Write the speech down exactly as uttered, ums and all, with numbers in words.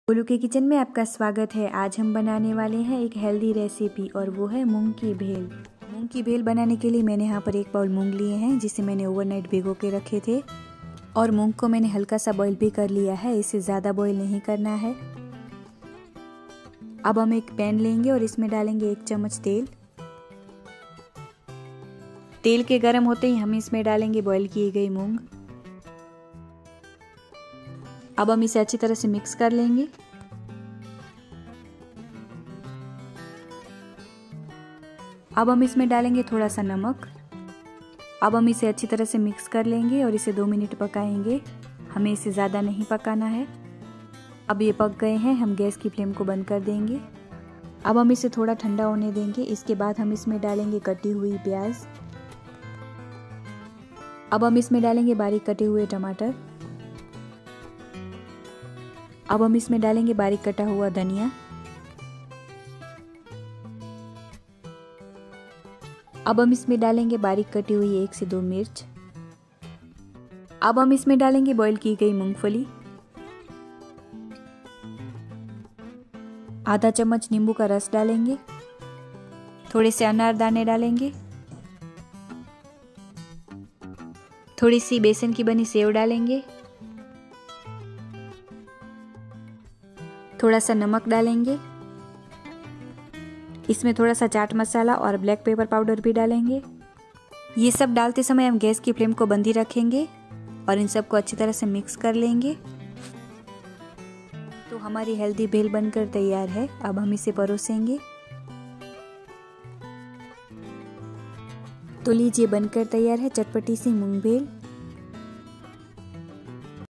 गोलू के किचन में आपका स्वागत है। आज हम बनाने वाले हैं एक हेल्दी रेसिपी और वो है मूंग की भेल। मूंग की भेल बनाने के लिए मैंने यहाँ पर एक बाउल मूंग लिए हैं जिसे मैंने ओवरनाइट भिगो के रखे थे और मूंग को मैंने हल्का सा बॉईल भी कर लिया है। इसे ज़्यादा बॉईल नहीं करना है। अब हम एक पैन लेंगे और इसमें डालेंगे एक चम्मच तेल। तेल के गर्म होते ही हम इसमें डालेंगे बॉईल किए गए मूंग। अब हम इसे अच्छी तरह से मिक्स कर लेंगे। अब हम इसमें डालेंगे थोड़ा सा नमक। अब हम इसे अच्छी तरह से मिक्स कर लेंगे और इसे दो मिनट पकाएंगे। हमें इसे ज़्यादा नहीं पकाना है। अब ये पक गए हैं, हम गैस की फ्लेम को बंद कर देंगे। अब हम इसे थोड़ा ठंडा होने देंगे। इसके बाद हम इसमें डालेंगे कटी हुई प्याज। अब हम इसमें डालेंगे बारीक कटे हुए टमाटर। अब हम इसमें डालेंगे बारीक कटा हुआ धनिया। अब हम इसमें डालेंगे बारीक कटी हुई एक से दो मिर्च। अब हम इसमें डालेंगे बॉईल की गई मूंगफली। आधा चम्मच नींबू का रस डालेंगे। थोड़े से अनारदाने डालेंगे। थोड़ी सी बेसन की बनी सेव डालेंगे। थोड़ा सा नमक डालेंगे। इसमें थोड़ा सा चाट मसाला और ब्लैक पेपर पाउडर भी डालेंगे। ये सब डालते समय हम गैस की फ्लेम को बंद ही रखेंगे और इन सबको अच्छी तरह से मिक्स कर लेंगे। तो हमारी हेल्दी भेल बनकर तैयार है। अब हम इसे परोसेंगे। तो लीजिए, बनकर तैयार है चटपटी सी मूंग भेल।